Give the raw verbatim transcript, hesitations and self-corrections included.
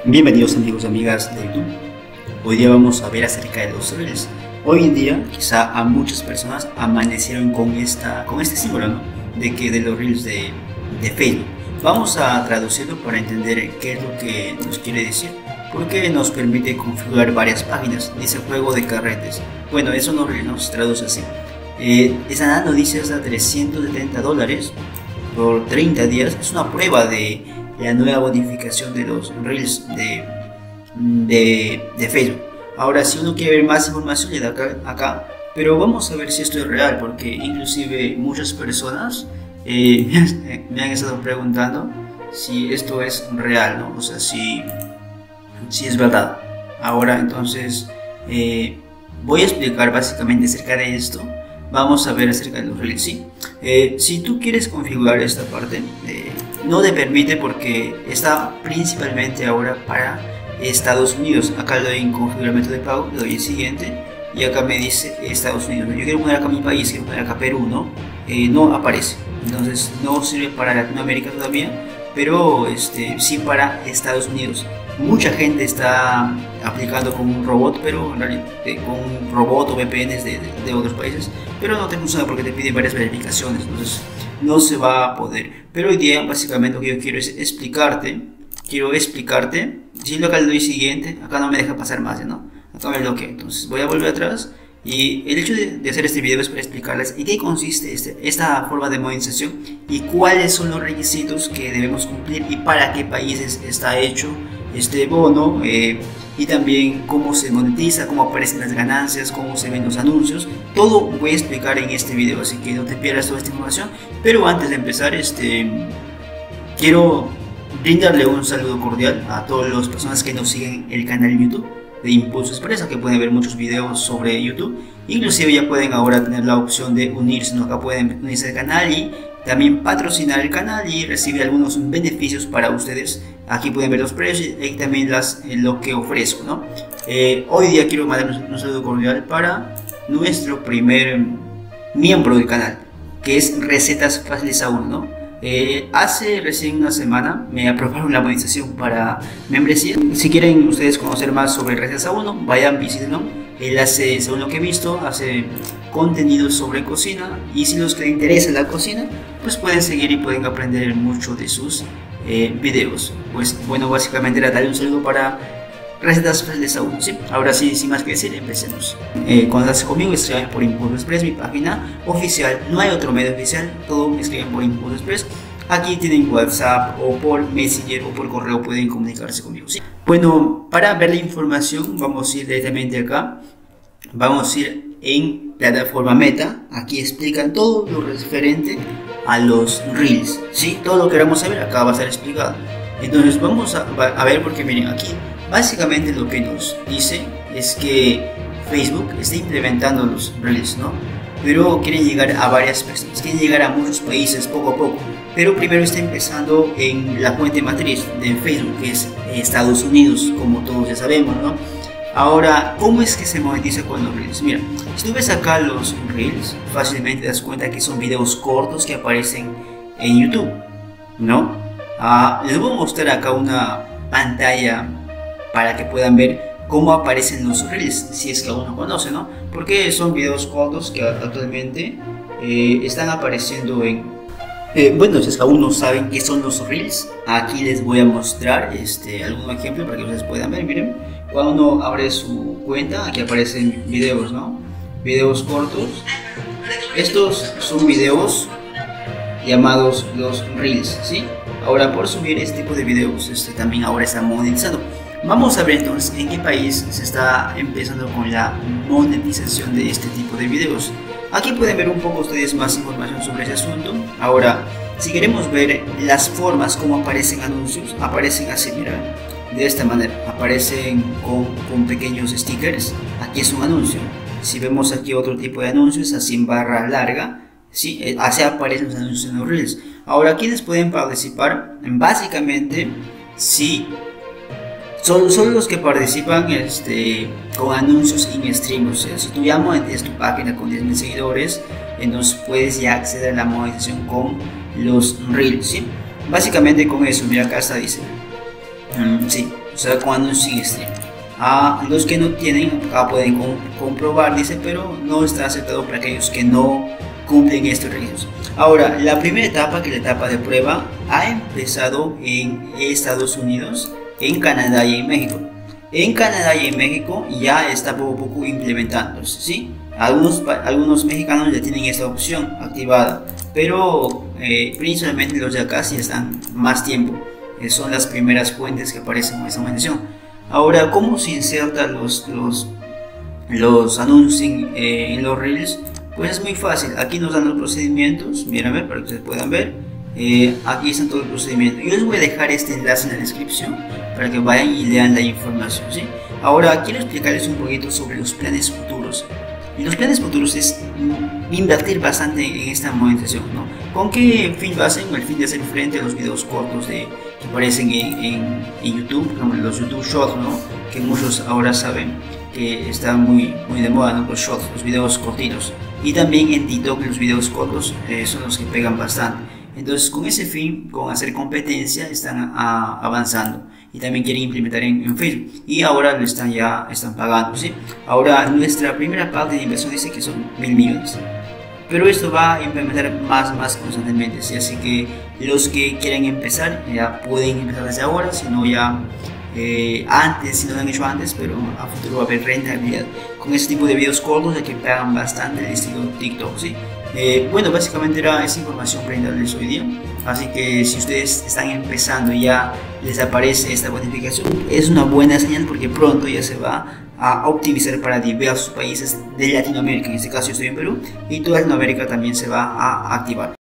Bienvenidos amigos y amigas de YouTube. Hoy día vamos a ver acerca de los reels. Hoy en día quizá a muchas personas amanecieron con, esta, con este símbolo, ¿no? De que de los reels de, de Facebook. Vamos a traducirlo para entender qué es lo que nos quiere decir, porque nos permite configurar varias páginas. Dice juego de carretes. Bueno, eso no nos traduce así. Eh, están dando, dice, hasta trescientos setenta dólares por treinta días. Es una prueba de la nueva modificación de los reels de, de, de Facebook. Ahora, si uno quiere ver más información, le da acá, acá, pero vamos a ver si esto es real, porque inclusive muchas personas eh, me han estado preguntando si esto es real, ¿no? O sea, si, si es verdad. Ahora, entonces, eh, voy a explicar básicamente acerca de esto. Vamos a ver acerca de los reels, ¿sí? Eh, si tú quieres configurar esta parte, eh, no te permite porque está principalmente ahora para Estados Unidos. Acá le doy en configurar método de pago, le doy el siguiente y acá me dice Estados Unidos. Yo quiero poner acá mi país, quiero poner acá Perú, ¿no? Eh, no aparece, entonces no sirve para Latinoamérica todavía, pero este, sí para Estados Unidos. Mucha gente está aplicando con un robot, pero en realidad, eh, con un robot o V P Ns de, de, de otros países, pero no te funciona porque te pide varias verificaciones, entonces no se va a poder. Pero hoy día básicamente lo que yo quiero es explicarte, quiero explicarte, si lo acá le doy siguiente, acá no me deja pasar más, ¿no? Acá me bloquea, entonces voy a volver atrás. Y el hecho de, de hacer este video es para explicarles en qué consiste este, esta forma de monetización y cuáles son los requisitos que debemos cumplir y para qué países está hecho este bono, eh, y también cómo se monetiza, cómo aparecen las ganancias, cómo se ven los anuncios. Todo voy a explicar en este video, así que no te pierdas toda esta información. Pero antes de empezar, este, quiero brindarle un saludo cordial a todas las personas que nos siguen en el canal de YouTube de Impulso Express, que pueden ver muchos videos sobre YouTube. Inclusive ya pueden ahora tener la opción de unirse, ¿no? Acá pueden unirse al canal y también patrocinar el canal y recibir algunos beneficios para ustedes. Aquí pueden ver los precios y también las, eh, lo que ofrezco, ¿no? Eh, hoy día quiero mandar un, un saludo cordial para nuestro primer miembro del canal, que es Recetas Fáciles A uno, ¿no? Eh, hace recién una semana me aprobaron la monetización para membresía. Si quieren ustedes conocer más sobre Recetas A uno, vayan, visítenlo. Él hace, según lo que he visto, hace contenido sobre cocina, y si los que les interesa la cocina, pues pueden seguir y pueden aprender mucho de sus eh, videos. Pues bueno, básicamente era darle un saludo para Recetas Fáciles A uno, ¿sí? Ahora sí, sin más que decir, empecemos. Eh, cuando estás conmigo, escriban por Impulso Express, mi página oficial. No hay otro medio oficial, todo me escriben por Impulso Express. Aquí tienen WhatsApp o por Messenger o por correo, pueden comunicarse conmigo, ¿sí? Bueno, para ver la información vamos a ir directamente acá. Vamos a ir en plataforma Meta. Aquí explican todo lo referente a los reels, ¿sí? Todo lo que queramos saber acá va a estar explicado. Entonces vamos a, a ver, porque miren aquí básicamente lo que nos dice es que Facebook está implementando los reels, ¿no? Pero quieren llegar a varias personas, quieren llegar a muchos países poco a poco. Pero primero está empezando en la fuente matriz de Facebook, que es Estados Unidos, como todos ya sabemos, ¿no? Ahora, ¿cómo es que se monetiza con los reels? Mira, si tú ves acá los reels, fácilmente te das cuenta que son videos cortos que aparecen en YouTube, ¿no? Ah, les voy a mostrar acá una pantalla para que puedan ver cómo aparecen los reels, si es que aún no conocen, ¿no? Porque son videos cortos que actualmente eh, están apareciendo en... Eh, bueno, si es que aún no saben qué son los reels, aquí les voy a mostrar este, algún ejemplo para que ustedes puedan ver. Miren, cuando uno abre su cuenta, aquí aparecen videos, ¿no? Videos cortos. Estos son videos llamados los reels, ¿sí? Ahora, por subir este tipo de videos, este, también ahora está monetizado. Vamos a ver entonces en qué país se está empezando con la monetización de este tipo de videos. Aquí pueden ver un poco ustedes más información sobre ese asunto. Ahora, si queremos ver las formas como aparecen anuncios, aparecen así, mira, de esta manera. Aparecen con, con pequeños stickers. Aquí es un anuncio. Si vemos aquí otro tipo de anuncios, así en barra larga, ¿sí? Así aparecen los anuncios en los reels. Ahora, ¿quiénes pueden participar? Básicamente, si Son, son los que participan este, con anuncios in stream. O sea, si tú ya monetizas tu página con diez mil seguidores, entonces puedes ya acceder a la monetización con los reels, ¿sí? Básicamente con eso, mira acá está, dice, um, sí, sea, con anuncios sin stream. A los que no tienen, acá pueden com comprobar, dice, pero no está aceptado para aquellos que no cumplen estos requisitos. Ahora, la primera etapa, que es la etapa de prueba, ha empezado en Estados Unidos, en Canadá y en México. En Canadá y en México ya está poco a poco implementándose, ¿sí? Algunos, algunos mexicanos ya tienen esta opción activada, pero eh, principalmente los de acá sí están más tiempo. Eh, son las primeras fuentes que aparecen en esta mención. Ahora, ¿cómo se insertan los, los, los anuncios en, eh, en los Reels? Pues es muy fácil. Aquí nos dan los procedimientos, mírame para que ustedes puedan ver. Eh, aquí están todos los procedimientos. Yo les voy a dejar este enlace en la descripción para que vayan y lean la información, ¿sí? Ahora quiero explicarles un poquito sobre los planes futuros. Y los planes futuros es invertir bastante en esta monetización, ¿no? ¿Con qué fin lo hacen? El fin de hacer frente a los videos cortos de, que aparecen en, en, en YouTube, como los YouTube Shorts, ¿no? Que muchos ahora saben que están muy, muy de moda, ¿no? Los Shorts, los videos cortitos. Y también en TikTok los videos cortos eh, son los que pegan bastante. Entonces, con ese fin, con hacer competencia, están a, avanzando. Y también quieren implementar en, en Facebook. Y ahora lo están ya están pagando, ¿sí? Ahora, nuestra primera parte de inversión dice que son mil millones. Pero esto va a implementar más, más constantemente, ¿sí? Así que los que quieren empezar, ya pueden empezar desde ahora, si no ya eh, antes, si no lo han hecho antes, pero a futuro va a haber rentabilidad. Con este tipo de videos cortos de que pagan bastante, el estilo TikTok, ¿sí? Eh, bueno, básicamente era esa información para brindarles hoy día. Así que si ustedes están empezando y ya les aparece esta bonificación, es una buena señal porque pronto ya se va a optimizar para diversos países de Latinoamérica. En este caso yo estoy en Perú y toda Latinoamérica también se va a activar.